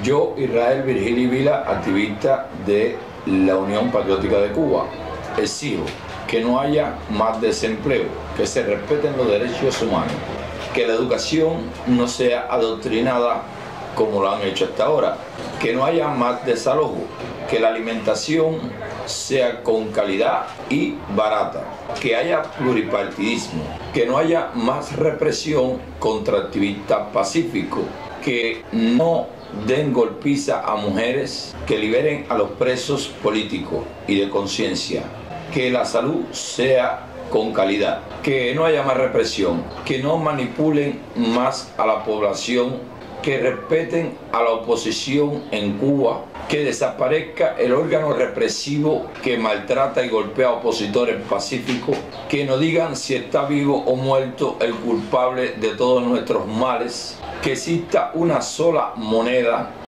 Yo, Israel Virgilio Vila, activista de la Unión Patriótica de Cuba, exijo que no haya más desempleo, que se respeten los derechos humanos, que la educación no sea adoctrinada como lo han hecho hasta ahora, que no haya más desalojo, que la alimentación sea con calidad y barata, que haya pluripartidismo, que no haya más represión contra activistas pacíficos, que no den golpiza a mujeres, que liberen a los presos políticos y de conciencia, que la salud sea con calidad, que no haya más represión, que no manipulen más a la población, que respeten a la oposición en Cuba, que desaparezca el órgano represivo que maltrata y golpea a opositores pacíficos, que nos digan si está vivo o muerto el culpable de todos nuestros males, que exista una sola moneda